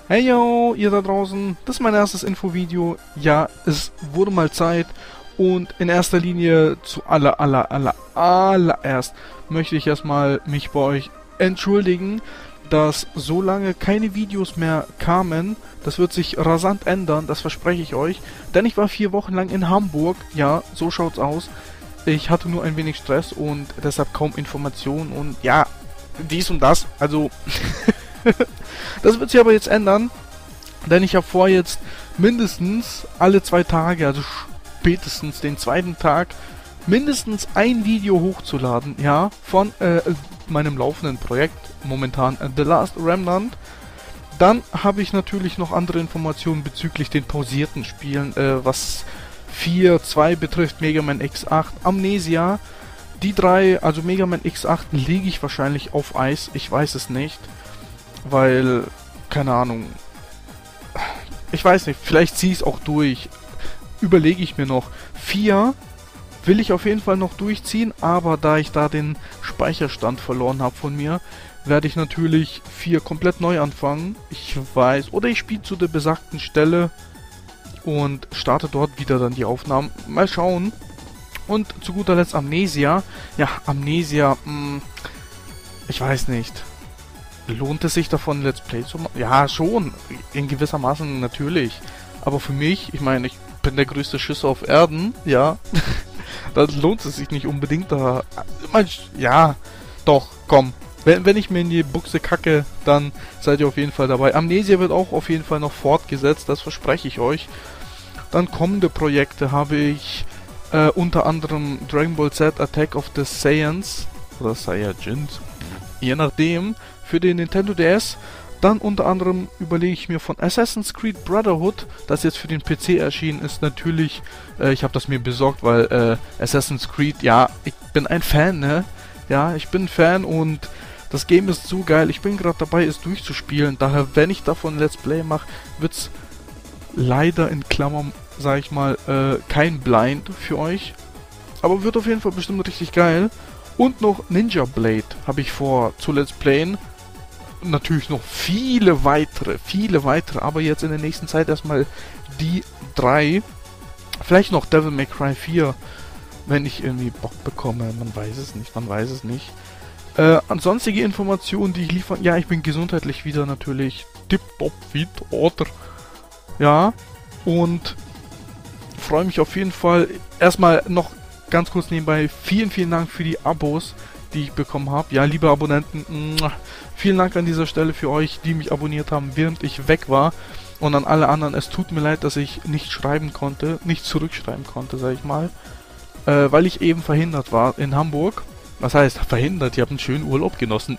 Hey yo, ihr da draußen, das ist mein erstes Infovideo. Ja, es wurde mal Zeit und in erster Linie allererst möchte ich erstmal mich bei euch entschuldigen, dass so lange keine Videos mehr kamen. Das wird sich rasant ändern, das verspreche ich euch, denn ich war 4 Wochen lang in Hamburg. Ja, so schaut's aus. Ich hatte nur ein wenig Stress und deshalb kaum Informationen und ja, dies und das, also das wird sich aber jetzt ändern, denn ich habe vor, jetzt mindestens alle 2 Tage, also spätestens den zweiten Tag, mindestens ein Video hochzuladen, ja, von meinem laufenden Projekt, momentan The Last Remnant. Dann habe ich natürlich noch andere Informationen bezüglich den pausierten Spielen, was 4.2 betrifft, Mega Man X8, Amnesia. Die 3, also Mega Man X8, lege ich wahrscheinlich auf Eis, ich weiß es nicht. Weil, keine Ahnung, ich weiß nicht, vielleicht ziehe ich es auch durch. Überlege ich mir noch. 4 will ich auf jeden Fall noch durchziehen, aber da ich da den Speicherstand verloren habe von mir, werde ich natürlich 4 komplett neu anfangen. Ich weiß, oder ich spiele zu der besagten Stelle und starte dort wieder dann die Aufnahmen. Mal schauen. Und zu guter Letzt Amnesia. Ja, Amnesia, ich weiß nicht. Lohnt es sich davon, Let's Play zu machen? Ja, schon. In gewisser Maßen natürlich. Aber für mich, ich meine, ich bin der größte Schisser auf Erden, ja. Da lohnt es sich nicht unbedingt. Ja, doch, komm. Wenn ich mir in die Buchse kacke, dann seid ihr auf jeden Fall dabei. Amnesia wird auch auf jeden Fall noch fortgesetzt, das verspreche ich euch. Dann kommende Projekte habe ich unter anderem Dragon Ball Z Attack of the Saiyans oder Saiyajins, je nachdem, für den Nintendo DS. Dann unter anderem überlege ich mir von Assassin's Creed Brotherhood, das jetzt für den PC erschienen ist, natürlich, ich habe das mir besorgt, weil Assassin's Creed, ja, ich bin ein Fan, ne? Ja, ich bin ein Fan und das Game ist so geil, ich bin gerade dabei, es durchzuspielen, daher, wenn ich davon Let's Play mache, wird's leider in Klammern, sag ich mal, kein Blind für euch, aber wird auf jeden Fall bestimmt richtig geil. Und noch Ninja Blade habe ich vor zu Let's Playen. Natürlich noch viele weitere, aber jetzt in der nächsten Zeit erstmal die 3. Vielleicht noch Devil May Cry 4, wenn ich irgendwie Bock bekomme. Man weiß es nicht. Ansonstige Informationen, die ich liefern. Ja, ich bin gesundheitlich wieder natürlich tipptopp fit, oder? Ja, und freue mich auf jeden Fall. Erstmal noch ganz kurz nebenbei, vielen Dank für die Abos, die ich bekommen habe. Ja, liebe Abonnenten, vielen Dank an dieser Stelle für euch, die mich abonniert haben, während ich weg war. Und an alle anderen, es tut mir leid, dass ich nicht schreiben konnte, nicht zurückschreiben konnte, sag ich mal. Weil ich eben verhindert war in Hamburg. Was heißt verhindert? Ich habe einen schönen Urlaub genossen.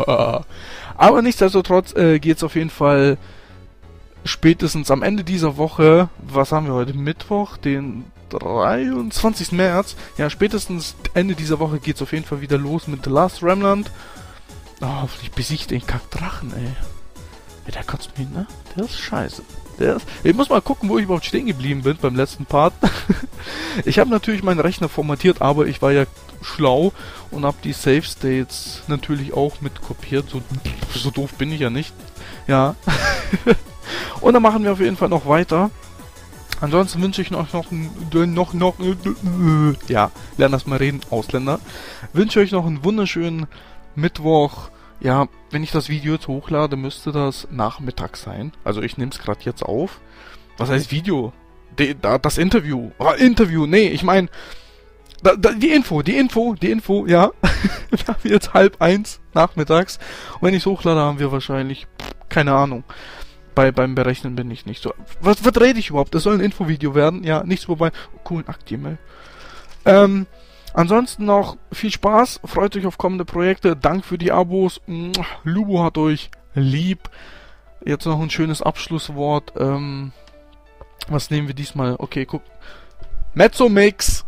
Aber nichtsdestotrotz geht es auf jeden Fall spätestens am Ende dieser Woche, was haben wir heute, Mittwoch, den 23. März, ja, spätestens Ende dieser Woche geht es auf jeden Fall wieder los mit The Last Remnant. Oh, hoffentlich besiege ich den Kackdrachen, ey. Ja, der kotzt mich, ne? Der ist scheiße. Ich muss mal gucken, wo ich überhaupt stehen geblieben bin beim letzten Part. Ich habe natürlich meinen Rechner formatiert, aber ich war ja schlau und habe die Save States natürlich auch mit kopiert. So doof bin ich ja nicht. Ja. Und dann machen wir auf jeden Fall noch weiter. Ansonsten wünsche ich euch ja, lernt das mal reden, Ausländer. Wünsche euch noch einen wunderschönen Mittwoch. Ja, wenn ich das Video jetzt hochlade, müsste das Nachmittag sein. Also ich nehme es gerade jetzt auf. Was heißt Video? Das Interview. Interview, nee, ich meine, die Info, ja. Wir haben jetzt 12:30 nachmittags. Und wenn ich es hochlade, haben wir wahrscheinlich, keine Ahnung. Beim Berechnen bin ich nicht so. Was rede ich überhaupt? Das soll ein Infovideo werden. Ja, nichts vorbei. Oh, coolen Akt-E-Mail. Ansonsten noch viel Spaß. Freut euch auf kommende Projekte. Dank für die Abos. Lubo hat euch lieb. Jetzt noch ein schönes Abschlusswort. Was nehmen wir diesmal? Okay, guck. Mezzo Mix.